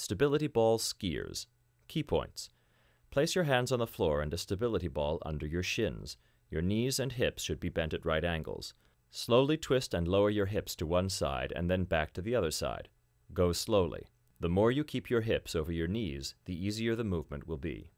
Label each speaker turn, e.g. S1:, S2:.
S1: Stability ball skiers. Key points. Place your hands on the floor and a stability ball under your shins. Your knees and hips should be bent at right angles. Slowly twist and lower your hips to one side and then back to the other side. Go slowly. The more you keep your hips over your knees, the easier the movement will be.